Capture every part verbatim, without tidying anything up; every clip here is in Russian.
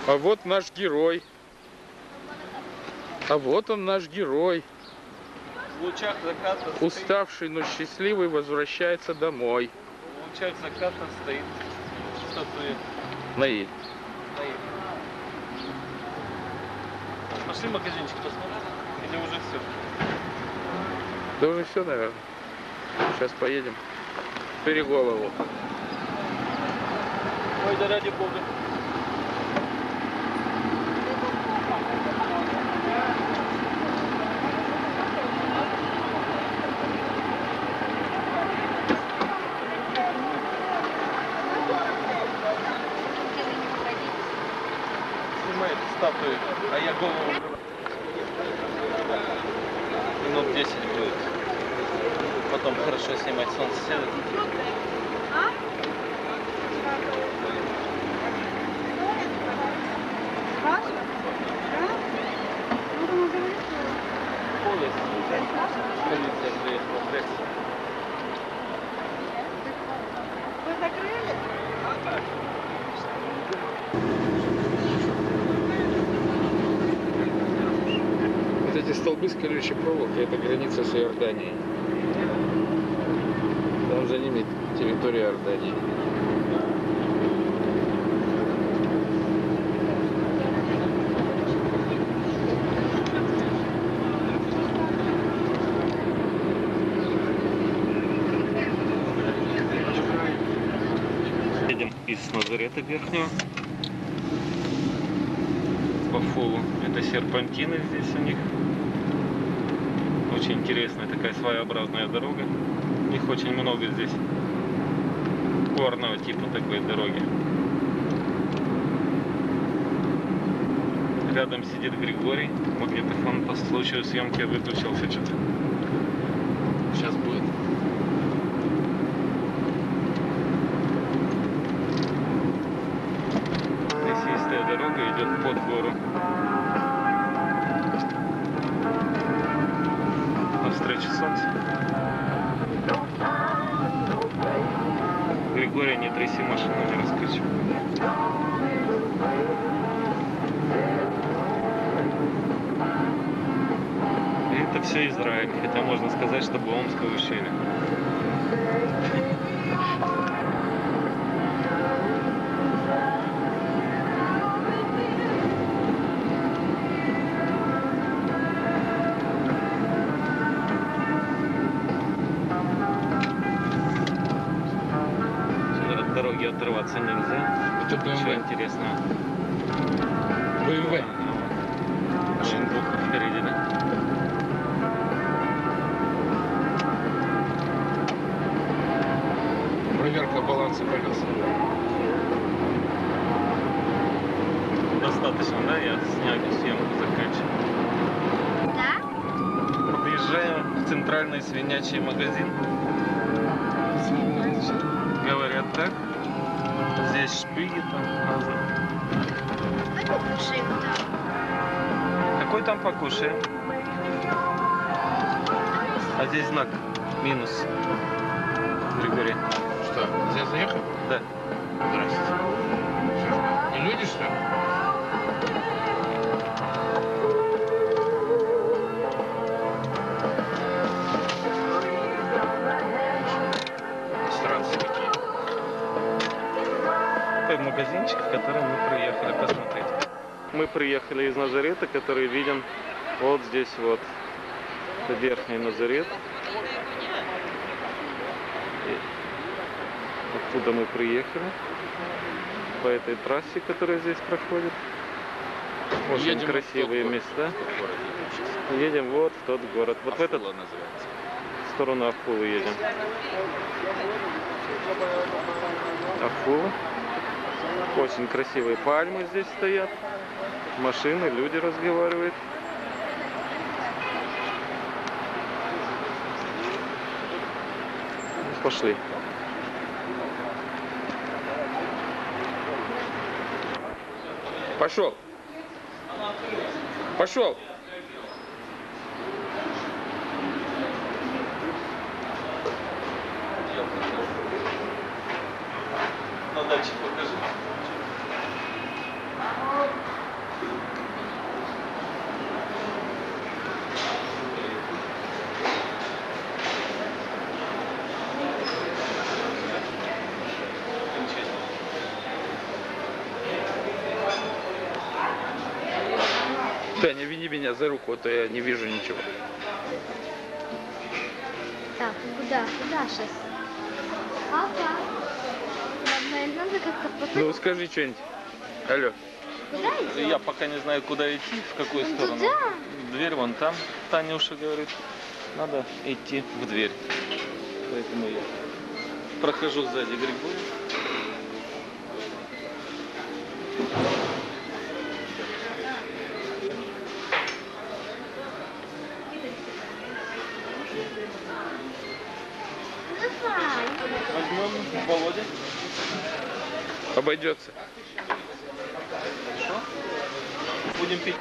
А вот наш герой. А вот он, наш герой. В лучах заката стоит... Уставший, но счастливый возвращается домой. В лучах заката стоит статуя Наиль. Наиль. Пошли в магазинчик посмотрим? Или уже все? Да уже все, наверное. Сейчас поедем. Переголову. Ой, да ради бога. Снимает статую, а я голову. Минут десять будет. Потом хорошо снимать солнце седет. Полиция приехала в Брекс. Вы закрыли? Вот эти столбы с колючей проволокой — это граница с Иорданией. Там за ними территория Иордании. Едем из Назарета Верхнего по Фулу. Это серпантины здесь у них. Очень интересная такая своеобразная дорога. Их очень много здесь. Горного типа такой дороги. Рядом сидит Григорий. Магнитофон по случаю съемки выключился что-то. Сейчас будет. Лесистая дорога идет под гору. Навстречу солнцу. Григорий, не тряси машину, не раскручивай. Это все Израиль. Это можно сказать, что Омское ущелье. От дороги отрываться нельзя. Это бэ эм вэ. Ничего интересного. бэ эм вэ. Машинку впереди, да? Проверка баланса колес. Достаточно, да? Я снял съемку, заканчиваю. Да? Подъезжаем в центральный свинячий магазин. Говорят так. Здесь шпиги там назад. Мы покушаем там. Какой там покушаем? А здесь знак минус. Григорий. Что, нельзя заехать? Да. Здрасте. Что, не люди, что ли? Странцы какие. Такой магазинчик, в который мы приехали посмотреть. Мы приехали из Назарета, который виден вот здесь вот. Это Верхний Назарет. И оттуда мы приехали. По этой трассе, которая здесь проходит. Очень Едем красивые вот в тот места. город. Едем вот в тот город. Вот в эту называется. сторону Афулы едем. Афула. Очень красивые пальмы здесь стоят. Машины, люди разговаривают. Пошли. Пошел. Пошел. На даче покажи. Таня, веди меня за руку, а то я не вижу ничего. Так, куда? Куда сейчас? Папа. Надо, надо как-то потом. Ну скажи что-нибудь. Алло. Куда идем? Я пока не знаю, куда идти, в какую Ну, сторону. туда. Дверь вон там, Танюша говорит. Надо идти в дверь. Поэтому я прохожу сзади Григория. Давай. Возьмем Володя. Обойдется. Хорошо. Будем пить.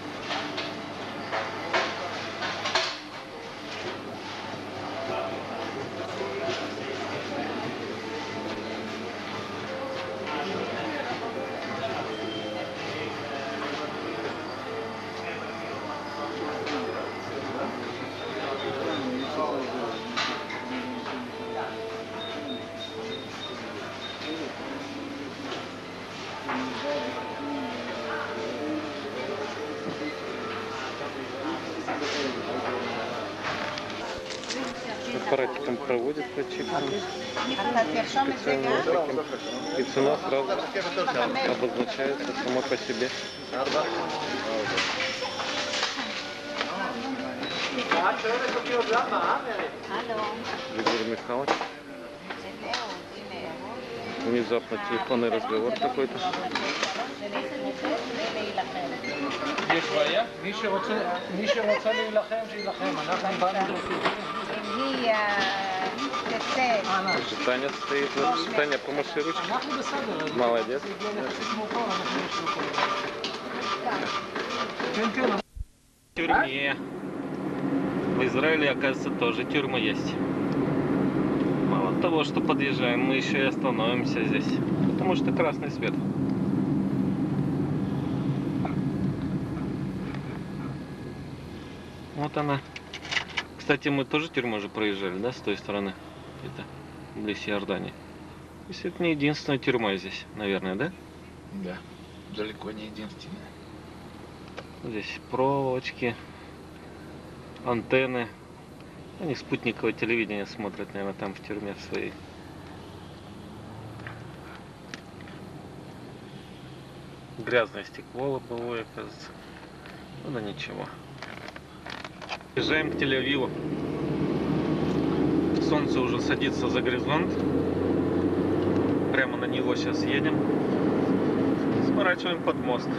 Аппаратиком проводят по чекам. Специальным таким. И цена сразу обозначается сама по себе. Григорий Михайлович. Внезапно телефонный разговор какой-то. יש בעיה? מי שרוצה, מי שרוצה להילחם, שיילחם. אנחנו באנו היא תצא. Слушай, Таня стоит. Вот. Таня, помаши ручкой. אנחנו בסדר. Молодец. זה הגיע יחסית מאוחר, אנחנו יש לו כן, כן. В тюрьме. В Израиле, оказывается, тоже тюрьма есть. Мало того, что подъезжаем, мы еще и остановимся здесь. Потому что красный свет. Вот она. Кстати, мы тоже тюрьму же проезжали, да, с той стороны? Это близ Иордании. То есть это не единственная тюрьма здесь, наверное, да? Да. Далеко не единственное. Здесь проволочки, антенны. Они спутниковое телевидение смотрят, наверное, там в тюрьме в своей. Грязное стекло лобовое, кажется. Ну да ничего. Приезжаем к Тель-Авиву. Солнце уже садится за горизонт. Прямо на него сейчас едем. Сворачиваем под мост.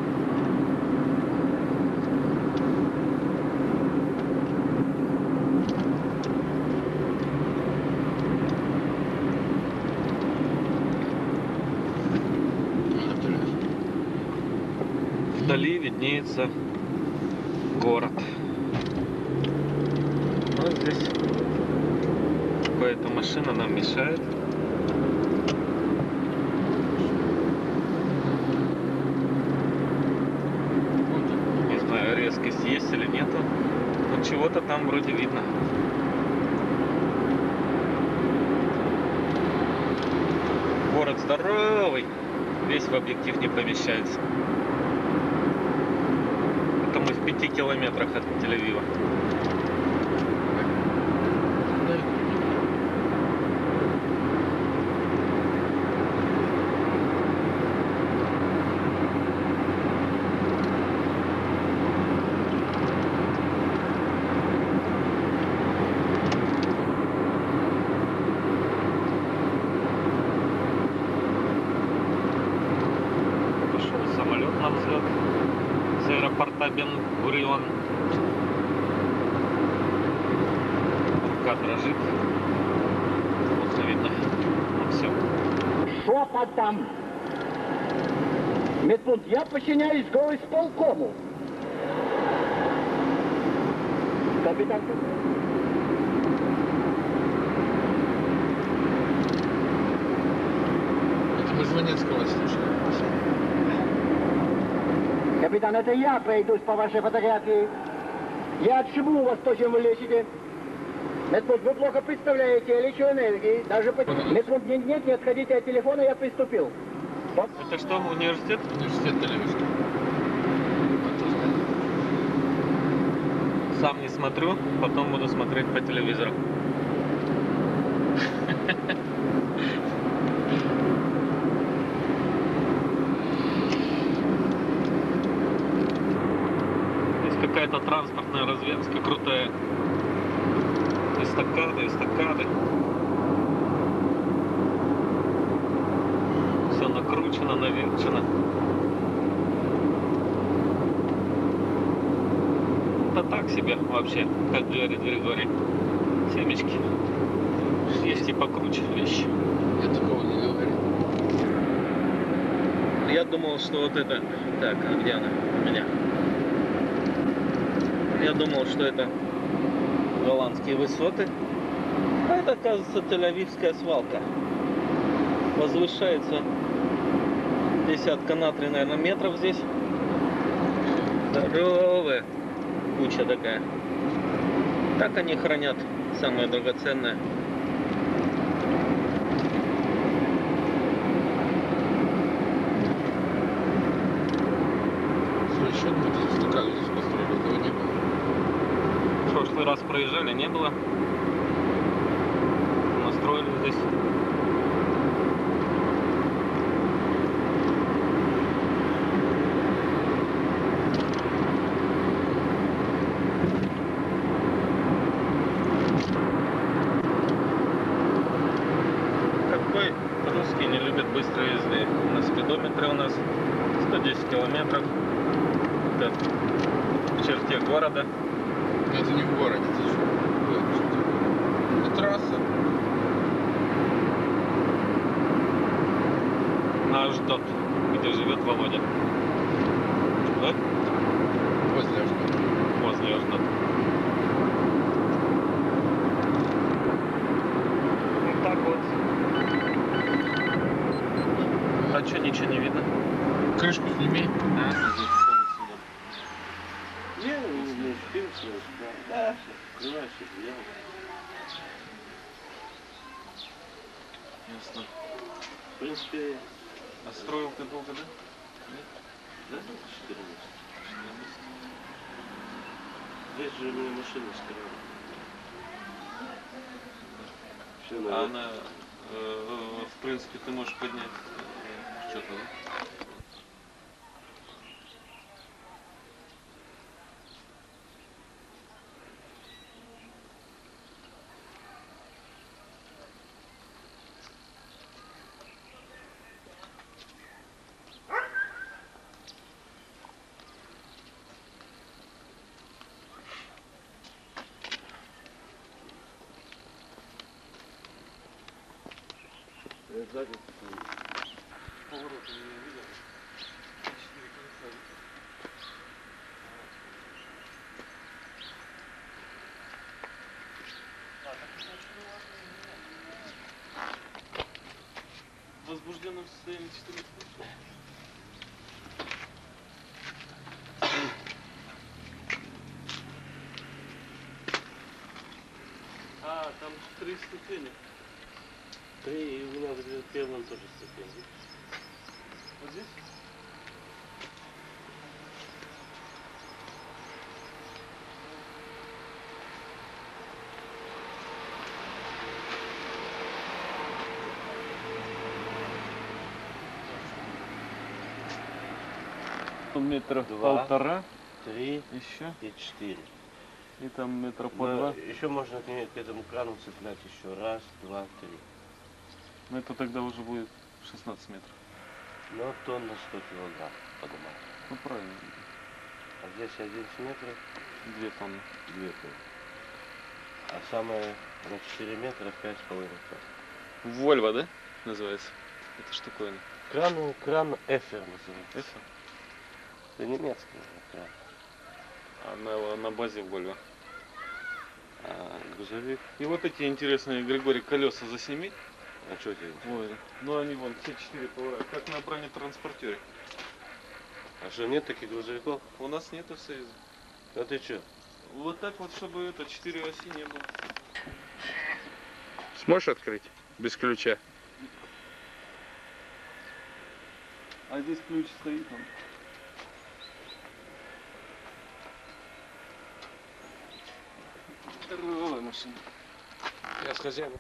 Вдали виднеется город. Вот здесь какая-то машина нам мешает. Не знаю, резкость есть или нету. Но чего-то там вроде видно. Город здоровый. Весь в объектив не помещается. Это мы в пяти километрах от Тель-Авива. Пошел самолет на взлет с аэропорта Бен-Гурион. Рука дрожит. Плохо видно. Ну все. Що там? Медпункт, я подчиняюсь горисполкому. Капитан. Это мы Жванецкого слушали. Капитан, это я пройдусь по вашей фотографии. Я отшибу у вас то, чем вы лечите. Медпункт, вы плохо представляете электроэнергии. Даже по... Медпункт, нет, нет, не отходите от телефона, я приступил. Вот. Это что, университет? Университет Тель-Авивский. сам не смотрю, потом буду смотреть по телевизору. Есть какая-то транспортная развязка крутая. Эстакады, эстакады. Все накручено, наверчено. Это так себе вообще, как говорит Григорий. Семечки. Есть и покруче вещи. Я такого не говорю. Я думал, что вот это... Так, а где она? У меня. Я думал, что это голландские высоты. А это, оказывается, Тель-Авивская свалка. Возвышается десятка на три, наверное, метров здесь. Здоровая куча такая. Так они хранят самое драгоценное. Слушай, что мы тут эстакаду здесь построили? Этого не было. В прошлый раз проезжали, не было. Настроили здесь. Какой русский не любит быстрой езды? На спидометре у нас сто десять километров. Это в черте города. Но это не в городе, это что? Это трасса. Наш дот, где живет Володя. Да? Возле Аждота. Возле Аждота. Вот так вот. А что, ничего не видно? Крышку сними. А, Не, не успел, все успел. Да, все, открываешь и делаешь. ясно. В принципе, А строил ты долго, да? да, четырнадцать. Здесь же у меня машина стояла. Все, А наверное. она, э, в принципе, ты можешь поднять э, что-то, да? Сзади. Повороты не видел. Четыре колеса. В возбужденном состоянии четыре колеса. А, там три ступени. Три, и у меня в первом тоже ступень. Вот здесь? Метра Два. полтора, Три еще, и четыре. и там метра по Но два. еще можно к ней- к этому крану цеплять еще раз, два, три. Но это тогда уже будет шестнадцать метров. Но тонн на сто килограмм поднимать. Ну правильно, А здесь одиннадцать метров, две тонны. две тонны. А самое на четыре метра пять с половиной тонн. Вольво, да? Называется. Это штуковина. Кран, кран Эфер называется. Это? Это немецкий кран. А на, на базе Вольво. А грузовик. И вот эти интересные, Григорий, колеса засними. А что тебе? Ой, ну они вон все четыре поворота, как на бронетранспортере. А что, нет таких грузовиков? У нас нету в Союзе. А ты что? Вот так вот, чтобы это четыре оси не было. Сможешь открыть? Без ключа. А здесь ключ стоит он. машина. Я с хозяином.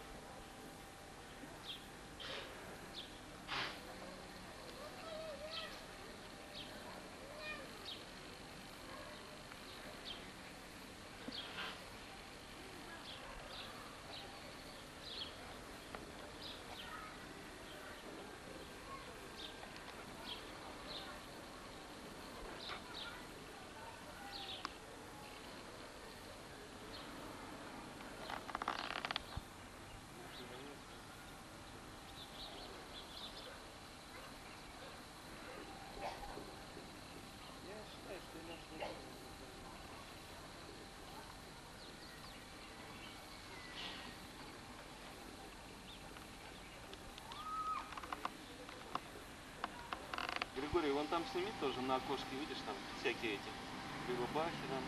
Григорий, вон там сними тоже на окошке, видишь, там всякие эти прибабахи там.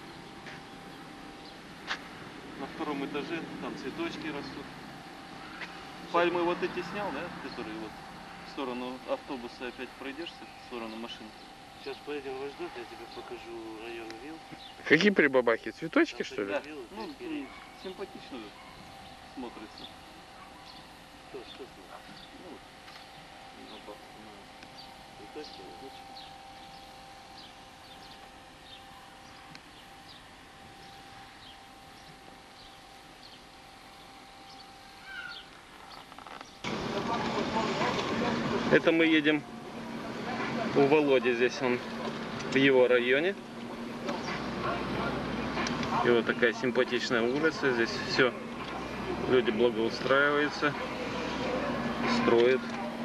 На втором этаже там цветочки растут. Пальмы вот эти снял, да, которые вот в сторону автобуса опять пройдешься, в сторону машины. Сейчас поедем в Аждот, я тебе покажу район вилл. Какие прибабахи? Цветочки, Там что ли? такие виллы, Ну, здесь перед- симпатично смотрится. Что, что с ним? Ну, бабка, ну, Цветочки, цветочки. это мы едем у Володи, здесь он в его районе. И вот такая симпатичная улица, здесь все, люди благоустраиваются, строят.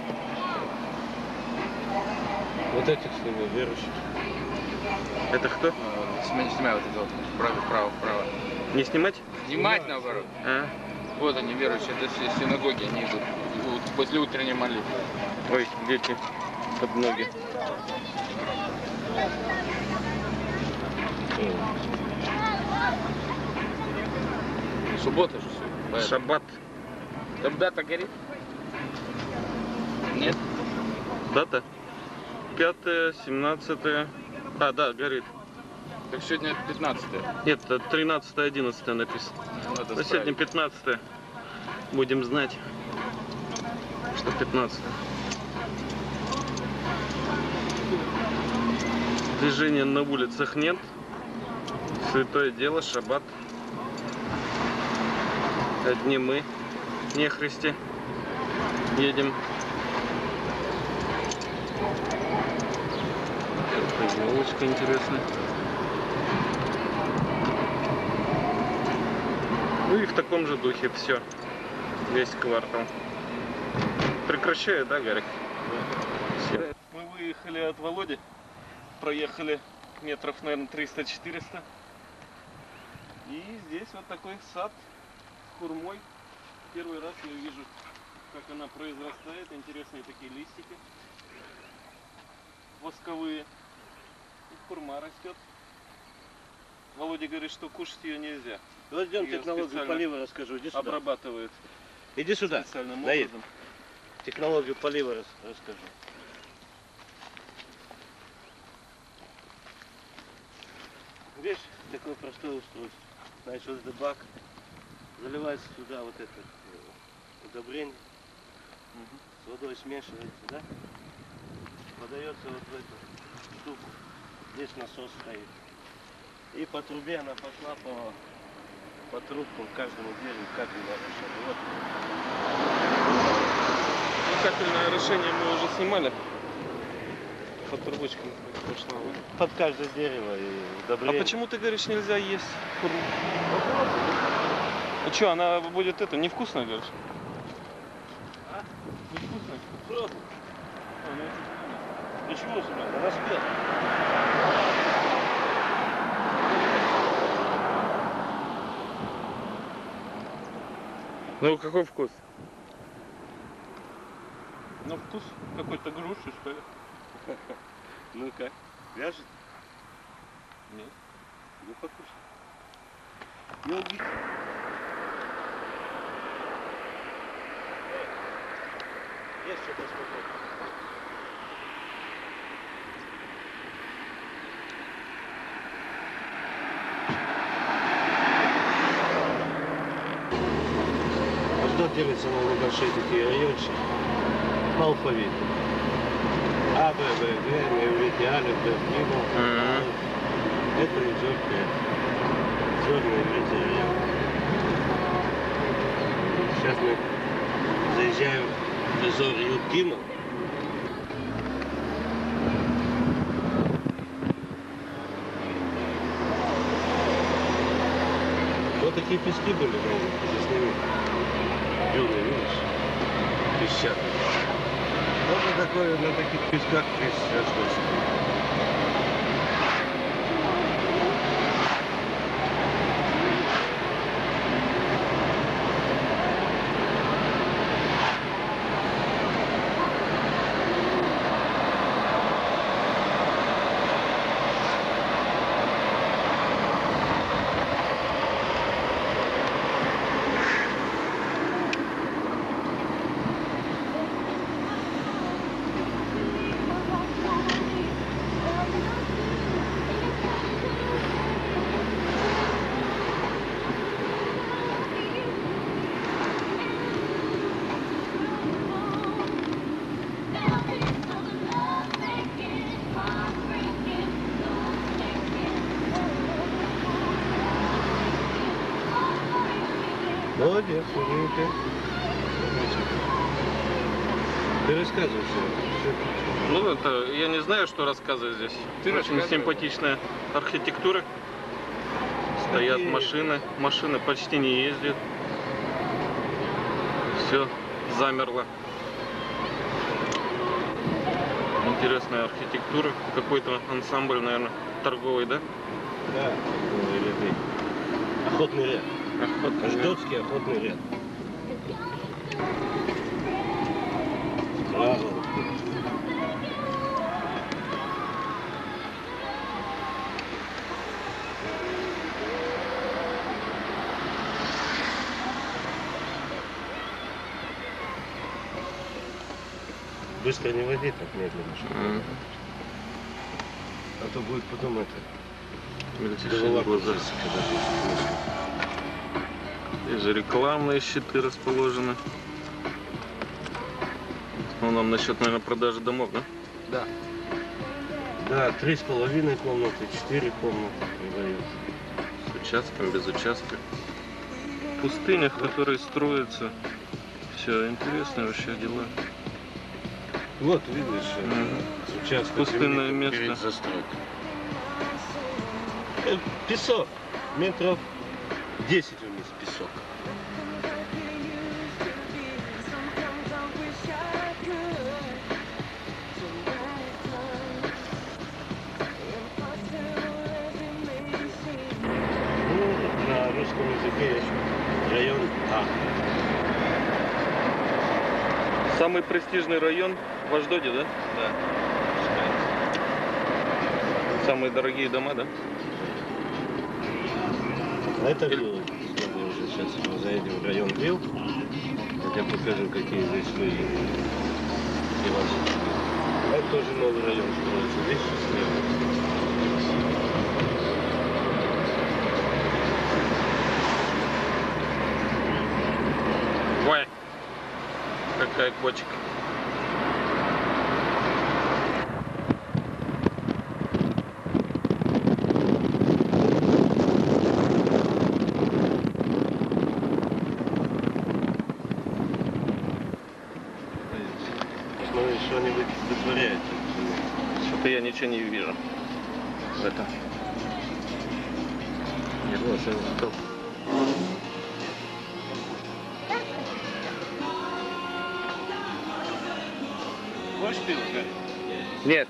Вот этих, что ли, верующих. Это кто? Снимай, снимай вот это вот. Вправо, вправо, вправо. Не снимать? Снимать наоборот. А? Вот они, верующие, это все синагоги, они идут вот после утренней молитвы. Ой, дети под ноги. Суббота же все. Шаббат. Там дата горит? Нет? Дата? Пятое, семнадцатое. А, да, горит. Так сегодня пятнадцатое. Нет, тринадцатое, одиннадцатое написано. Надо Но сегодня справить. пятнадцатое. Будем знать, что пятнадцатое. Движения на улицах нет. Святое дело, шаббат. Одни мы, нехристи, едем. Такая елочка интересная. Ну и в таком же духе все. Весь квартал. Прекращаю, да, Гарик? Все. Мы выехали от Володи. Проехали метров, наверное, триста-четыреста. И здесь вот такой сад с хурмой. Первый раз я вижу, как она произрастает. Интересные такие листики. Восковые. И хурма растет. Володя говорит, что кушать ее нельзя. Вот идем Её технологию специально полива расскажу. Иди сюда. Обрабатывают Иди сюда. специальным Наид. образом. Технологию полива рас- расскажу. Видишь, такое простое устройство. Значит, вот этот бак. Заливается туда вот это э, удобрение. С водой смешивается, да? Подается вот в эту штуку. Здесь насос стоит. И по трубе она пошла по, по трубкам к каждому дереву, капель надо. Вот. Ну, капельное орошение мы уже снимали. Под трубочками пошла. Под каждое дерево и А удобрение. почему ты говоришь, нельзя есть хурму? Ну что, она будет это, невкусная, говоришь? А? Невкусная? Пробуй. А, ну, это Почему сюда? Она спет. Ну какой вкус? ну, вкус какой-то груши, что ли? Ну как? Вяжет? Нет. Ну покушай. Не убить. Есть что-то спокойно. делится на небольшие такие райончики по алфавиту. А, Б, Б, Г, нееврите, Алиф, Б, Гимл. Это Изорка, Изорный еврейский район. Сейчас мы заезжаем в Изор Юд Гимл. Вот такие пески были, здесь не видно. Белый, видишь? Песчаный. Вот такое на таких песках здесь остался. Молодец, умненько. Ты рассказывай все. Ну, это, я не знаю, что рассказывать здесь. Ты Очень рассказывай. симпатичная архитектура. Стоят Какие? машины. Машины почти не ездят. Все замерло. Интересная архитектура. Какой-то ансамбль, наверное, торговый, да? Да, торговые ряды. Охотный ряд. Охотный. Ждотский охотный ряд. Браво. Быстро не води, так медленно. Чтобы... М. А то будет потом это. Мельтешит в Голова глазах. кружится, когда будешь мышкой. Здесь же рекламные щиты расположены. Ну, нам насчет, наверное, продажи домов, да? Да. Да, три с половиной комнаты, четыре комнаты продают. С участком, без участка. В пустынях, которые строятся. Все, интересные вообще дела. Вот, видишь, Мгм. участок Пустынное земли место. перед застройкой. Э, Песок. Метров десять вниз песок. Ну, на русском языке есть район А. Самый престижный район в Аждоде, да? Да. Самые дорогие дома, да? А это виллы. Смотри, уже сейчас мы заедем в район вилл. Я тебе покажу, какие здесь виллы. А это тоже новый район строится. Здесь слева. Ой, какая кочка. Смотри, что-нибудь вытворяется. Что-то я ничего не вижу. В этом. Нет, Вот, ничего. стоп. Хочешь пиво, Гарри? Нет.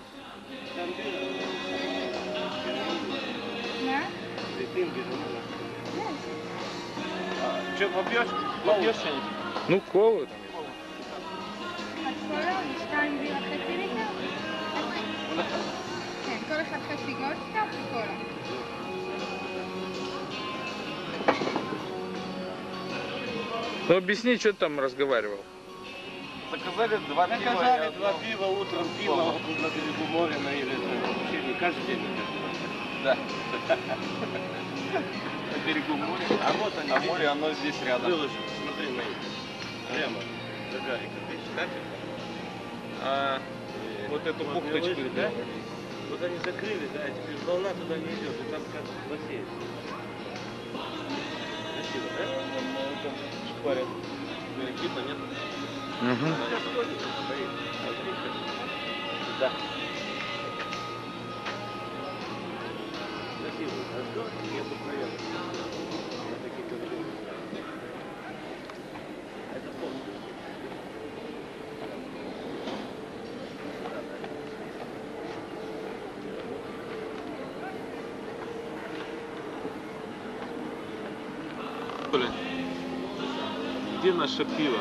Да? Летим, бежим. Что, попьешь? Попьешь что-нибудь? Ну, колы. קולה, שתיים בירה חצי ליטר? כן, כל אחד חצי גולדסטאפ וקולה. Ну, объясни, что ты там разговаривал. Заказали два пива. Заказали два пива, утром пиво на берегу моря на Елецком. Вообще не каждый день. Да. На берегу моря. А вот они. А море, оно здесь рядом. Выложено, смотри на них. Прямо до Гарика. Видишь, катер? А вот эту Вот бухточку, лыжи, да? Вот они закрыли, да, и теперь волна туда не идет, и там как бассейн. Красиво, да? Там шпарят. Видно, нет? Угу. Стоит. Да. Красиво. А что? Необыкновенно. На таких коридорах. Это полностью. Блин. Где наше пиво?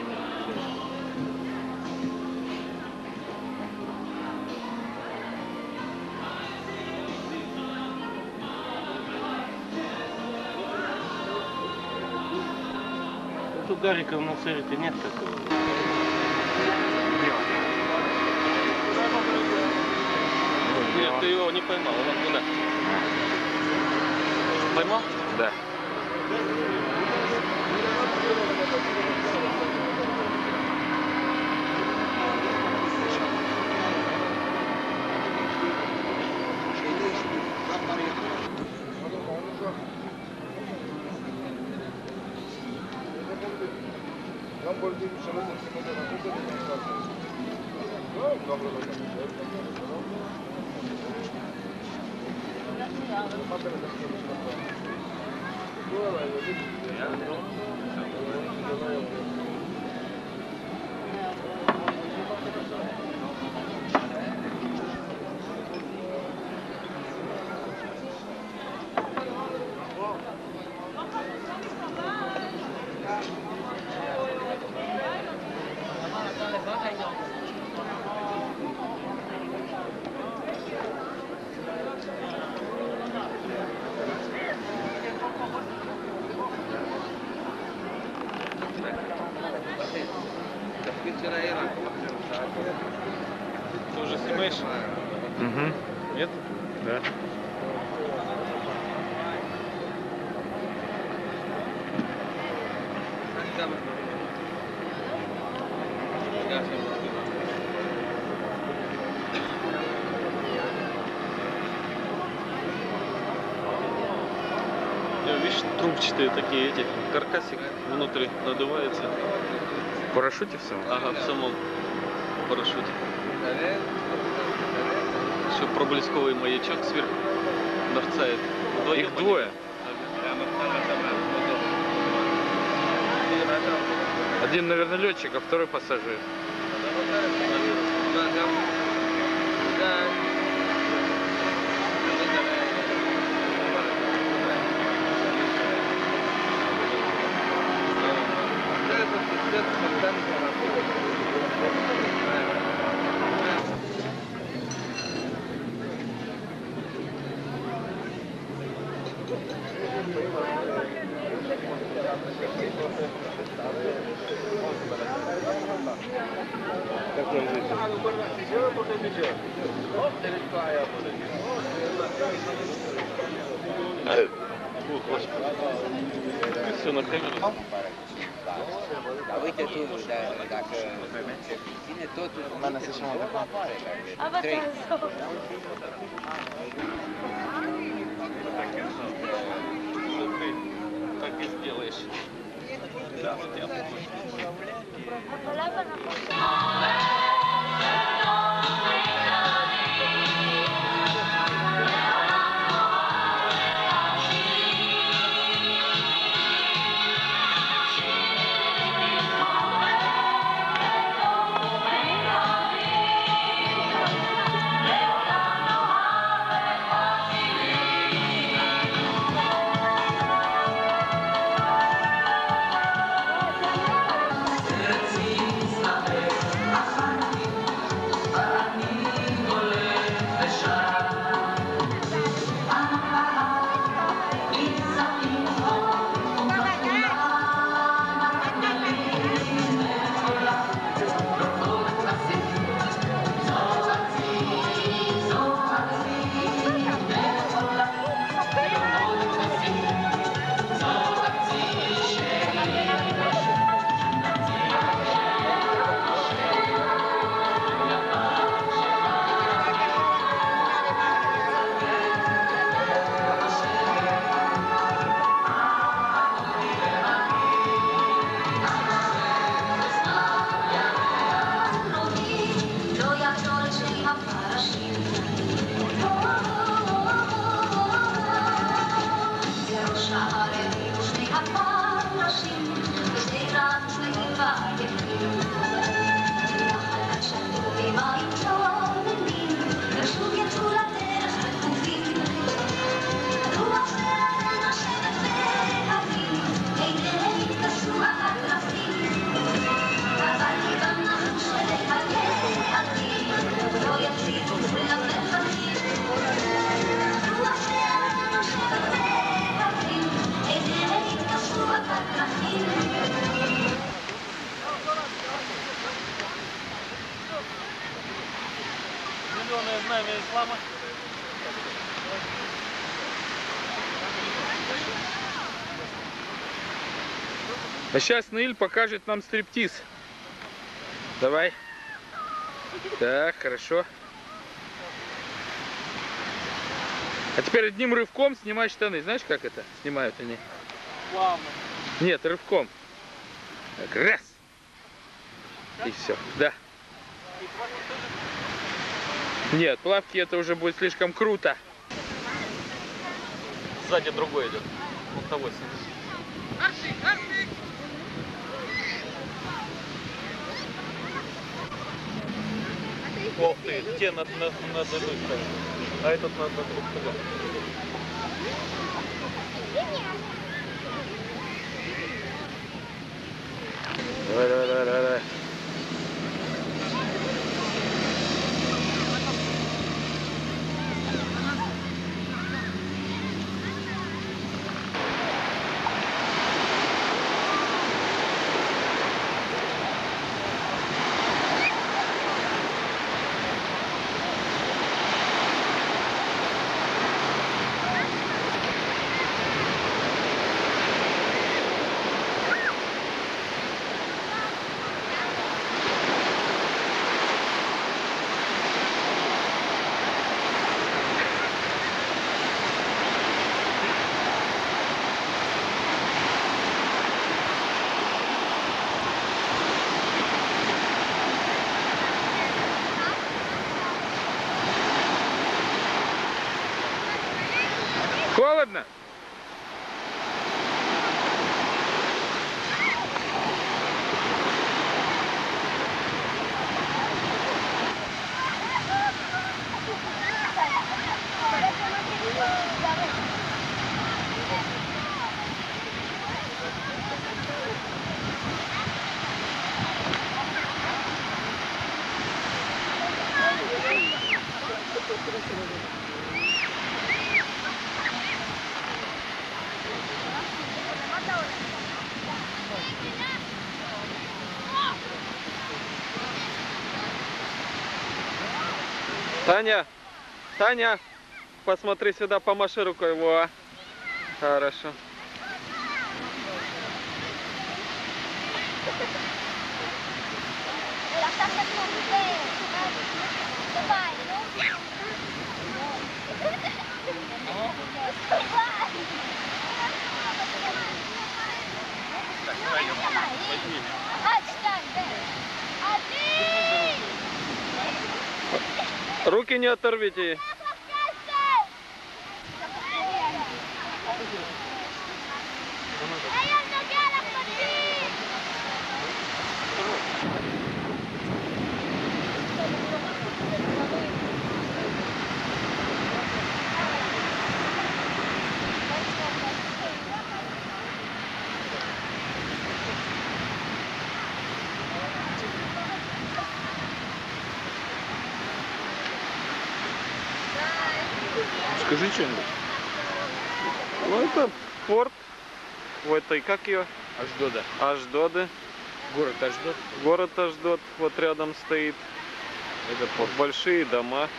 Вот у Гарика на цере-то нет такого. Нет, ты его не поймал, он куда? Поймал? Да. Ты уже снимаешь? Угу. Нет? Да. Видишь, трубчатые такие эти, каркасик внутри надувается. В парашюте в самом? Ага, в самом парашюте. Еще проблесковый маячок сверху мерцает. Вдвоем Их они. двое. Ага. Один, наверное, летчик, а второй пассажир. О, Господи. Все на камеру. Uite tu, da- dacă ține totul frumos, se apare. Trei. Ты так и сделаешь. Да, вот я Thank you. зеленое знамя ислама. А сейчас Наиль покажет нам стриптиз. Давай. Так, хорошо. А теперь одним рывком снимай штаны. Знаешь, как это снимают они? Плавно. Нет, рывком. Так, раз. И все. Да. Нет, плавки это уже будет слишком круто. Сзади другой идет. Вот того сидит. Ох ты, те надо на, на, одной стороне, а этот надо на другой стороне. Давай, давай, давай, давай, давай. Холодно? Таня, Таня, посмотри сюда, помаши рукой. Во. Хорошо. Руки не оторвите. Скажи что-нибудь. Ну это порт в этой, как ее? Ашдода. Ашдоды. Город Ашдод. Город Ашдод вот рядом стоит. Это порт. Большие дома.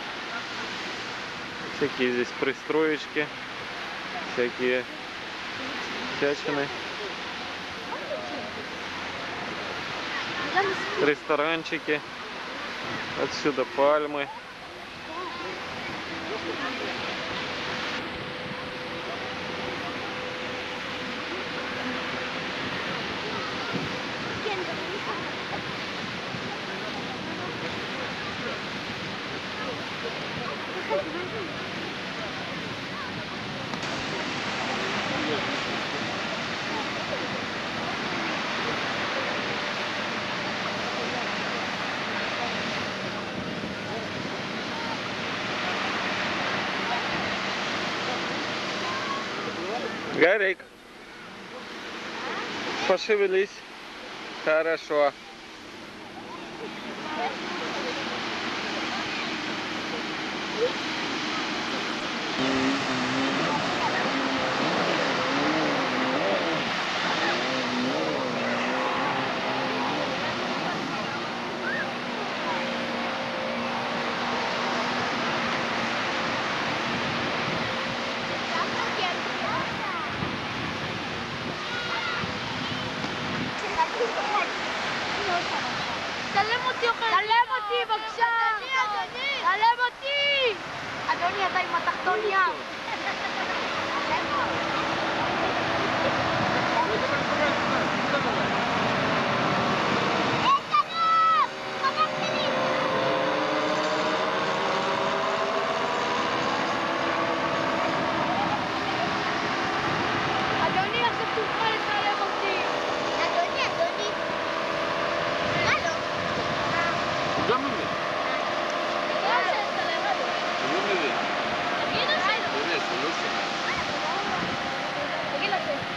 Всякие здесь пристроечки. Всякие всячины. Ресторанчики. Отсюда пальмы. Гарик, пошевелись. Хорошо. אתה עם התחתון ים. אדוני, עכשיו תוכל לצלם אותי. אדוני, אדוני. מה לא? הוא גם מבין. הוא לא מבין. באמת, הוא לא שומע. תגיד לו ש...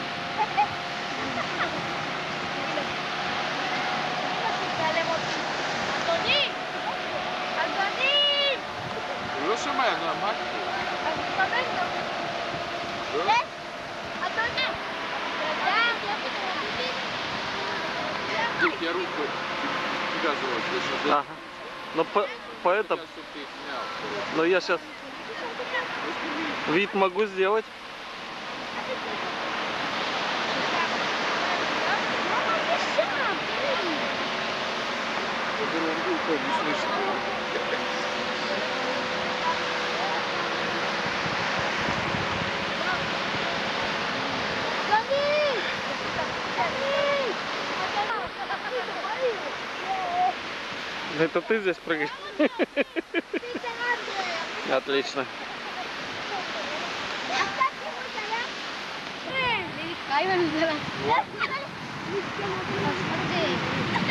אדוני! אדוני! הוא לא שומע, נו, אמרתי. אז תתכוון לו. לא? אדוני! Тут я руку показывал, слышишь? Ага. Ну, по, по это, Сейчас, чтоб ты их снял. но я сейчас вид могу сделать. Вот ерунду уходит, не слышно. Это ты здесь прыгаешь? Отлично. Ay, bueno,